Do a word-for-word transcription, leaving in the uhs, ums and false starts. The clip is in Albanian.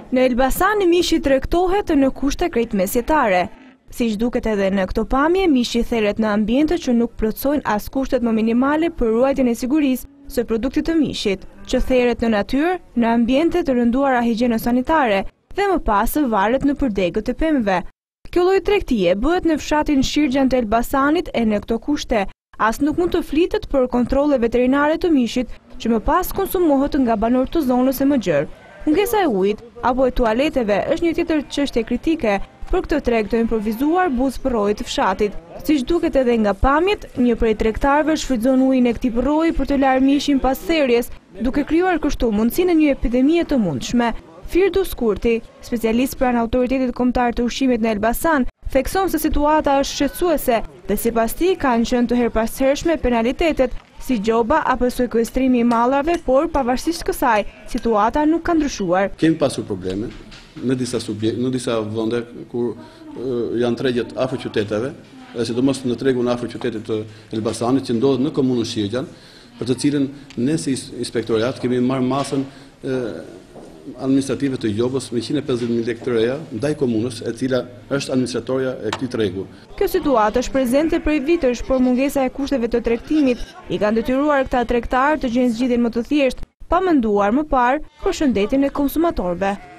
Në Elbasan, mishi tregtohet në kushte krejt mesjetare. Siç duket edhe në këto pamje, mishi therret në ambiente që nuk plotësojnë as kushtet më minimale për ruajtjen e sigurisë së produktit të mishit, që therret në natyrë, në ambiente të rënduara higjieno-sanitare dhe më pas varet në përdegët e pemëve. Kjo lloj tregtie bëhet në fshatin Shirgjan të Elbasanit e në këto kushte as nuk mund të flitet për kontrolle veterinare të mishit që më pas konsumohet nga banorët të zonës e më gjerë. Mungesa e ujit apo e tualeteve është një tjetër çështje kritike për këtë treg të improvisuar buzë përrojit të fshatit. Siç duket edhe nga pamjet, një prej tregtarëve shfrytëzon ujin e këtij përroji për të larë mishin pas therrjes, duke krijuar kështu mundësinë e një epidemie të mundshme. Firdus Kurti, specialist pranë Autoritetit Kombëtar të Ushqimit në Elbasan, thekson se situata është shqetësuese dhe sipas tij kanë qenë të herpashershme penalitetet si gjoba apo sekuestrimi i mallarve, por pavarësisht kësaj, situata nuk ka ndryshuar. Kemi pasur probleme në disa subjekte, në disa vende kur uh, janë tregjet afër qyteteve, dhe sidomos në tregun afër qytetit të Elbasanit që ndodhet në komunën Shirgjan, për të cilën ne si inspektoriat kemi marrë masën uh, administrative të gjobës me njëqind e pesëdhjetë mijë lekë të reja ndaj komunës, e cila është administratorja e këtij tregu. Kjo situatë është prezente prej vitesh, por mungesa e kushteve të tregtimit i kanë detyruar këta tregtarë të gjejnë zgjidhjen më të thjeshtë, pa menduar më parë për shëndetin e konsumatorëve.